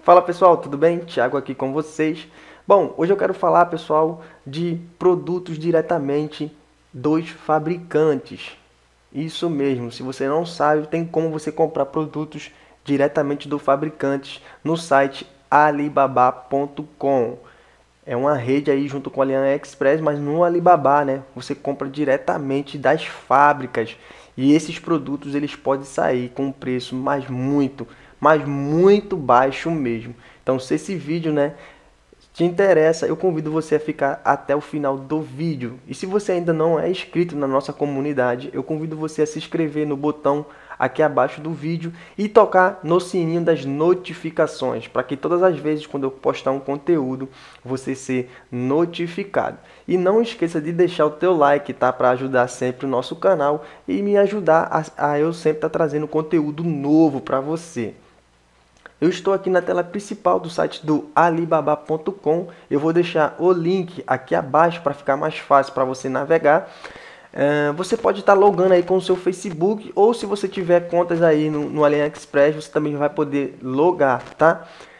Fala pessoal, tudo bem? Thiago aqui com vocês. Bom, hoje eu quero falar, pessoal, de produtos diretamente dos fabricantes. Isso mesmo, se você não sabe, tem como você comprar produtos diretamente do fabricante no site alibaba.com. É uma rede aí junto com a AliExpress, mas no Alibaba, né? Você compra diretamente das fábricas e esses produtos eles podem sair com um preço mas muito baixo mesmo. Então, se esse vídeo, né, te interessa, eu convido você a ficar até o final do vídeo. E se você ainda não é inscrito na nossa comunidade, eu convido você a se inscrever no botão aqui abaixo do vídeo e tocar no sininho das notificações, para que todas as vezes quando eu postar um conteúdo, você ser notificado. E não esqueça de deixar o teu like, tá? Para ajudar sempre o nosso canal e me ajudar a eu sempre estar trazendo conteúdo novo para você. Eu estou aqui na tela principal do site do alibaba.com. Eu vou deixar o link aqui abaixo para ficar mais fácil para você navegar. Você pode estar logando aí com o seu Facebook, ou se você tiver contas aí no AliExpress, você também vai poder logar, tá?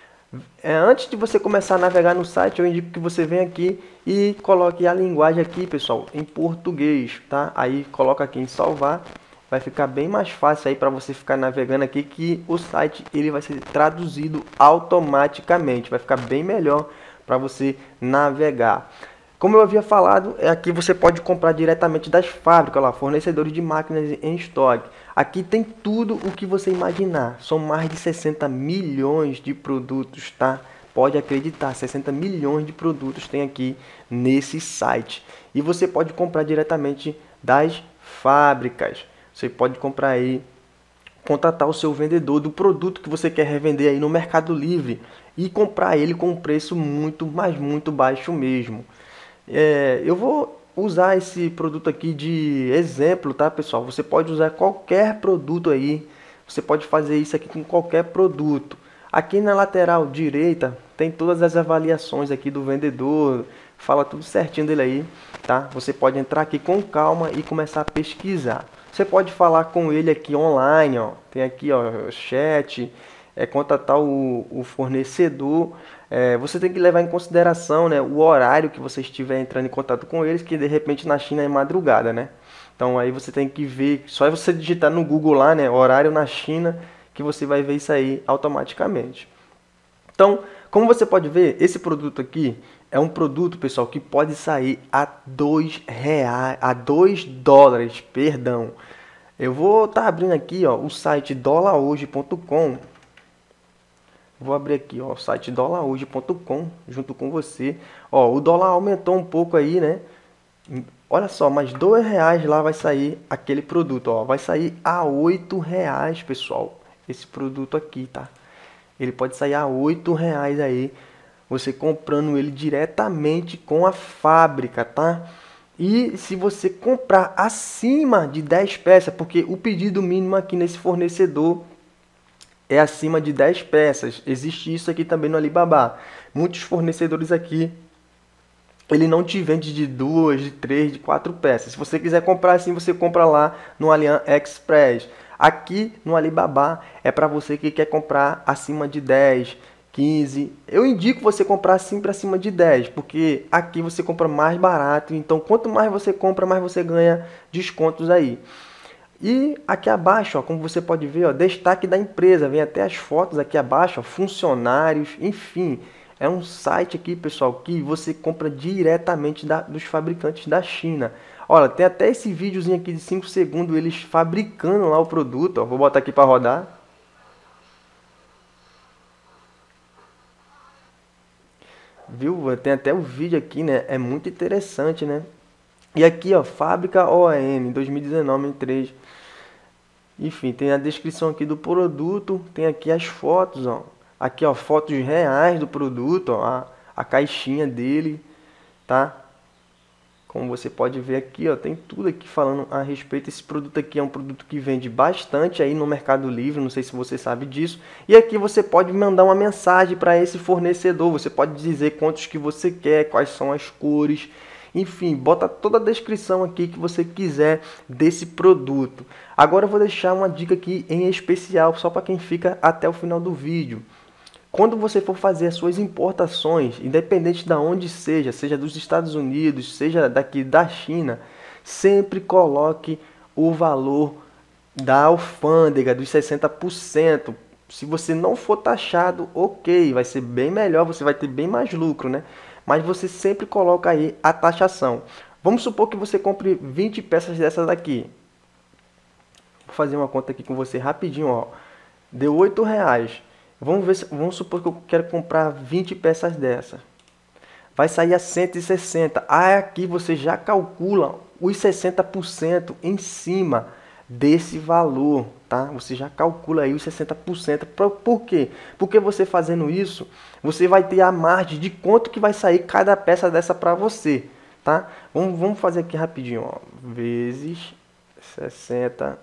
Antes de você começar a navegar no site, eu indico que você venha aqui e coloque a linguagem aqui, pessoal, em português, tá? Aí coloca aqui em salvar. Vai ficar bem mais fácil aí para você ficar navegando aqui, que o site ele vai ser traduzido automaticamente. Vai ficar bem melhor para você navegar. Como eu havia falado, aqui você pode comprar diretamente das fábricas, lá, fornecedores de máquinas em estoque. Aqui tem tudo o que você imaginar. São mais de 60 milhões de produtos, tá? Pode acreditar, 60 milhões de produtos tem aqui nesse site. E você pode comprar diretamente das fábricas. Você pode comprar aí, contratar o seu vendedor do produto que você quer revender aí no Mercado Livre e comprar ele com um preço muito baixo mesmo. Eu vou usar esse produto aqui de exemplo, tá, pessoal? Você pode usar qualquer produto aí, você pode fazer isso aqui com qualquer produto. Aqui na lateral direita tem todas as avaliações aqui do vendedor, fala tudo certinho dele aí, tá? Você pode entrar aqui com calma e começar a pesquisar. Você pode falar com ele aqui online, ó. Tem aqui, ó, chat, contatar o fornecedor. Você tem que levar em consideração, né, o horário que você estiver entrando em contato com eles, que de repente na China é madrugada, né? Então aí você tem que ver, só você digitar no Google lá, né, horário na China, que você vai ver isso aí automaticamente. Então, como você pode ver, esse produto aqui é um produto, pessoal, que pode sair a $2, perdão. Eu vou estar abrindo aqui, ó, o site dólarhoje.com. Vou abrir aqui, ó, o site dólarhoje.com junto com você. Ó, o dólar aumentou um pouco aí, né? Olha só, mas R$2 lá vai sair aquele produto, ó, vai sair a R$8, pessoal. Esse produto aqui, tá? Ele pode sair a R$8 aí, você comprando ele diretamente com a fábrica, tá? E se você comprar acima de 10 peças, porque o pedido mínimo aqui nesse fornecedor é acima de 10 peças. Existe isso aqui também no Alibaba. Muitos fornecedores aqui, ele não te vende de 2, de 3, de 4 peças. Se você quiser comprar assim, você compra lá no AliExpress. Aqui no Alibaba é para você que quer comprar acima de 10, 15. Eu indico você comprar sempre acima de 10, porque aqui você compra mais barato. Então, quanto mais você compra, mais você ganha descontos aí. E aqui abaixo, ó, como você pode ver, ó, destaque da empresa. Vem até as fotos aqui abaixo, ó, funcionários, enfim. É um site aqui, pessoal, que você compra diretamente dos fabricantes da China. Olha, tem até esse videozinho aqui de 5 segundos, eles fabricando lá o produto. Ó. Vou botar aqui para rodar. Viu? Tem até o vídeo aqui, né? É muito interessante, né? E aqui, ó, Fábrica OEM 2019-3. Enfim, tem a descrição aqui do produto, tem aqui as fotos, ó. Aqui, ó, fotos reais do produto, ó, a caixinha dele, tá? Como você pode ver aqui, ó, tem tudo aqui falando a respeito. Esse produto aqui é um produto que vende bastante aí no Mercado Livre, não sei se você sabe disso. E aqui você pode mandar uma mensagem para esse fornecedor, você pode dizer quantos que você quer, quais são as cores. Enfim, bota toda a descrição aqui que você quiser desse produto. Agora eu vou deixar uma dica aqui em especial, só para quem fica até o final do vídeo. Quando você for fazer as suas importações, independente de onde seja, seja dos Estados Unidos, seja daqui da China, sempre coloque o valor da alfândega dos 60%. Se você não for taxado, ok, vai ser bem melhor, você vai ter bem mais lucro, né? Mas você sempre coloca aí a taxação. Vamos supor que você compre 20 peças dessas daqui. Vou fazer uma conta aqui com você rapidinho, ó. Deu R$8. Vamos supor que eu quero comprar 20 peças dessa. Vai sair a 160. Aqui você já calcula os 60% em cima desse valor, tá? Você já calcula aí os 60%. Por quê? Porque você fazendo isso, você vai ter a margem de quanto que vai sair cada peça dessa para você, tá? Vamos fazer aqui rapidinho, ó. Vezes 60%.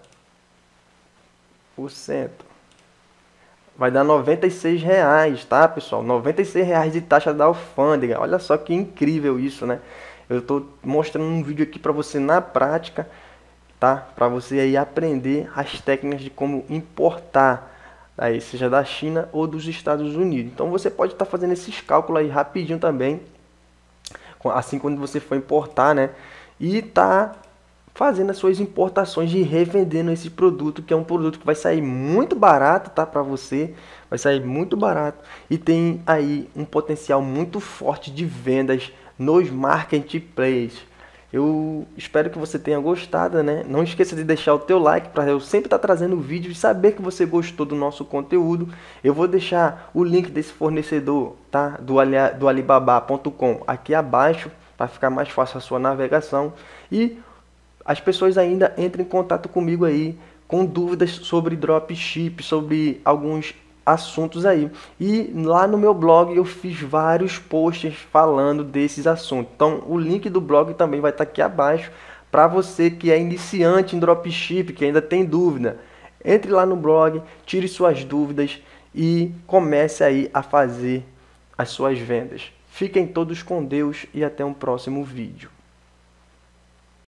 Vai dar R$96, tá, pessoal? R$96 de taxa da alfândega. Olha só que incrível isso, né? Eu estou mostrando um vídeo aqui para você na prática, tá? Para você aí aprender as técnicas de como importar, aí, seja da China ou dos Estados Unidos. Então você pode estar fazendo esses cálculos aí rapidinho também, assim quando você for importar, né? E tá fazendo as suas importações e revendendo esse produto, que é um produto que vai sair muito barato, tá, para você, vai sair muito barato e tem aí um potencial muito forte de vendas nos marketplaces. Eu espero que você tenha gostado, né? Não esqueça de deixar o teu like para eu sempre estar trazendo vídeo e saber que você gostou do nosso conteúdo. Eu vou deixar o link desse fornecedor, tá, do Alibaba.com aqui abaixo para ficar mais fácil a sua navegação. E as pessoas ainda entram em contato comigo aí com dúvidas sobre dropship, sobre alguns assuntos aí. E lá no meu blog eu fiz vários posts falando desses assuntos. Então o link do blog também vai estar aqui abaixo para você que é iniciante em dropship, que ainda tem dúvida. Entre lá no blog, tire suas dúvidas e comece aí a fazer as suas vendas. Fiquem todos com Deus e até um próximo vídeo.